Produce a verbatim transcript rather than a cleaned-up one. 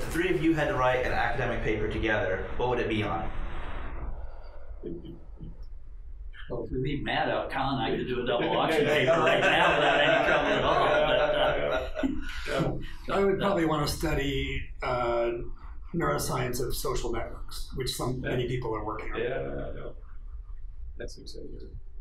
the three of you had to write an academic paper together, what would it be on? Well, if we leave Matt out, Colin and I could do a double auction paper right now without any trouble at all. But, uh, I would probably want to study uh, neuroscience of social networks, which some many people are working on. Yeah, yeah, yeah. That's exciting.